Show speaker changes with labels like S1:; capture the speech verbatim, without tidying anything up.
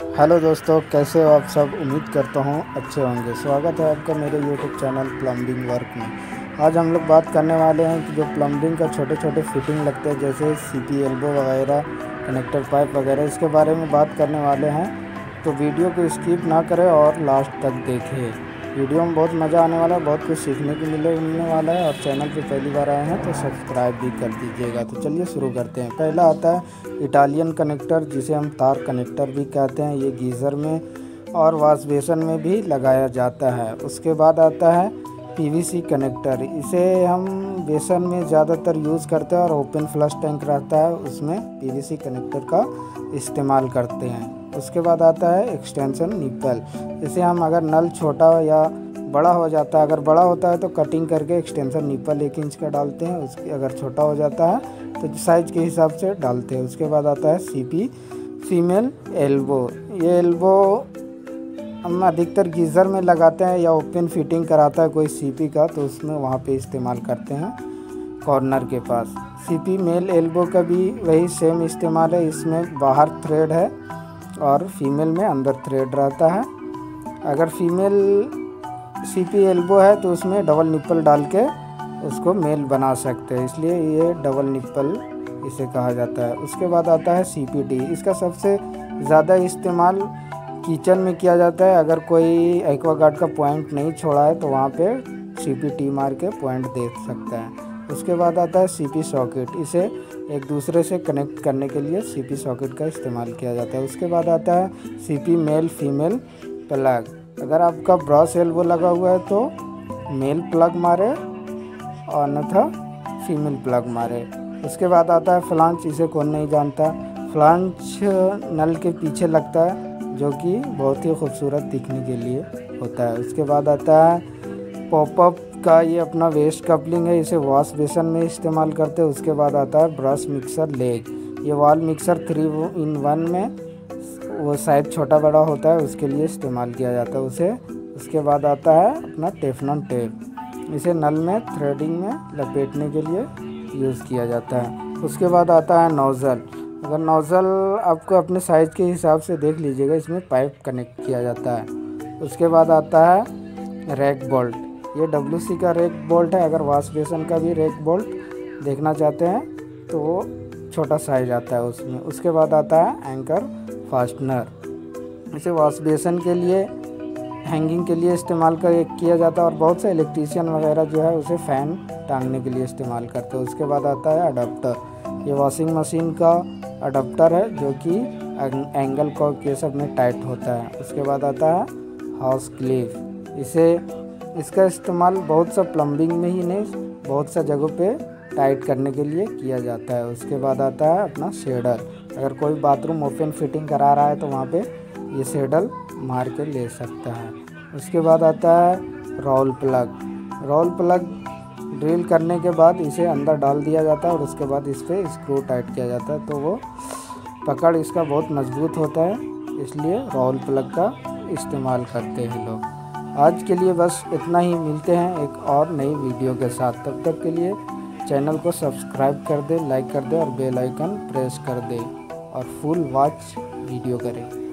S1: Hello दोस्तों, कैसे हो आप सब। उम्मीद करता हूँ अच्छे होंगे। स्वागत है आपका मेरे यूट्यूब चैनल प्लम्बिंग वर्क में। आज हम लोग बात करने वाले हैं कि जो प्लम्बिंग का छोटे छोटे फिटिंग लगते हैं, जैसे सीपी एल्बो वगैरह, कनेक्टर पाइप वगैरह, इसके बारे में बात करने वाले हैं। तो वीडियो को स्किप ना करें और लास्ट तक देखें। वीडियो में बहुत मज़ा आने वाला है, बहुत कुछ सीखने को मिले मिलने वाला है। और चैनल पे पहली बार आए हैं तो सब्सक्राइब भी कर दीजिएगा। तो चलिए शुरू करते हैं। पहला आता है इटालियन कनेक्टर, जिसे हम तार कनेक्टर भी कहते हैं। ये गीज़र में और वॉश बेसन में भी लगाया जाता है। उसके बाद आता है पीवीसी कनेक्टर। इसे हम बेसन में ज़्यादातर यूज़ करते हैं और ओपन फ्लश टैंक रहता है, उसमें पीवीसी कनेक्टर का इस्तेमाल करते हैं। उसके बाद आता है एक्सटेंशन निप्पल। इसे हम अगर नल छोटा या बड़ा हो जाता है, अगर बड़ा होता है तो कटिंग करके एक्सटेंशन निप्पल एक इंच का डालते हैं। उसके अगर छोटा हो जाता है तो साइज़ के हिसाब से डालते हैं। उसके बाद आता है सीपी फीमेल एल्बो। ये एल्बो हम अधिकतर गीज़र में लगाते हैं या ओपन फिटिंग कराता है कोई सीपी का, तो उसमें वहाँ पे इस्तेमाल करते हैं कॉर्नर के पास। सीपी मेल एल्बो का भी वही सेम इस्तेमाल है। इसमें बाहर थ्रेड है और फीमेल में अंदर थ्रेड रहता है। अगर फीमेल सीपी एल्बो है तो उसमें डबल निप्पल डाल के उसको मेल बना सकते हैं, इसलिए ये डबल निप्पल इसे कहा जाता है। उसके बाद आता है सीपीडी। इसका सबसे ज़्यादा इस्तेमाल किचन में किया जाता है। अगर कोई एक्वागार्ड का पॉइंट नहीं छोड़ा है तो वहाँ पे सीपीटी मार के पॉइंट दे सकता है। उसके बाद आता है सीपी सॉकेट। इसे एक दूसरे से कनेक्ट करने के लिए सीपी सॉकेट का इस्तेमाल किया जाता है। उसके बाद आता है सीपी मेल फीमेल प्लग। अगर आपका ब्रश एल्बो लगा हुआ है तो मेल प्लग मारे और अन्यथा फीमेल प्लग मारे। उसके बाद आता है फ्लांच। इसे कौन नहीं जानता। फ्लांच नल के पीछे लगता है, जो कि बहुत ही खूबसूरत दिखने के लिए होता है। उसके बाद आता है पॉपअप का, ये अपना वेस्ट कपलिंग है। इसे वॉश बेसन में इस्तेमाल करते हैं। उसके बाद आता है ब्रश मिक्सर लेग। ये wall mixer three in one में वो साइज छोटा बड़ा होता है, उसके लिए इस्तेमाल किया जाता है उसे। उसके बाद आता है अपना टेफलॉन टेप। इसे नल में थ्रेडिंग में लपेटने के लिए यूज़ किया जाता है। उसके बाद आता है नोज़ल। अगर नोज़ल आपको अपने साइज़ के हिसाब से देख लीजिएगा, इसमें पाइप कनेक्ट किया जाता है। उसके बाद आता है रैक बोल्ट। ये डब्ल्यू सी का रैक बोल्ट है। अगर वॉश बेसन का भी रैक बोल्ट देखना चाहते हैं तो वो छोटा साइज आता है उसमें। उसके बाद आता है एंकर फास्टनर। इसे वॉश बेसन के लिए हैंगिंग के लिए इस्तेमाल कर किया जाता है और बहुत से इलेक्ट्रीशियन वगैरह जो है उसे फ़ैन टांगने के लिए इस्तेमाल करते हैं। उसके बाद आता है अडाप्टर। ये वॉशिंग मशीन का अडाप्टर है, जो कि एंगल को के सब में टाइट होता है। उसके बाद आता है हाउस क्लिप। इसे इसका इस्तेमाल बहुत सा प्लम्बिंग में ही नहीं, बहुत सा जगहों पे टाइट करने के लिए किया जाता है। उसके बाद आता है अपना शेडर। अगर कोई बाथरूम ओपन फिटिंग करा रहा है तो वहाँ पे ये शेडल मार के ले सकता है। उसके बाद आता है rawl plug. Rawl plug drill करने के बाद इसे अंदर डाल दिया जाता है और उसके बाद इस पर स्क्रू टाइट किया जाता है, तो वो पकड़ इसका बहुत मजबूत होता है, इसलिए रोल प्लग का इस्तेमाल करते हैं लोग। आज के लिए बस इतना ही। मिलते हैं एक और नई वीडियो के साथ। तब तक के लिए चैनल को सब्सक्राइब कर दे, लाइक कर दे और बेल आइकन प्रेस कर दे और फुल वॉच वीडियो करें।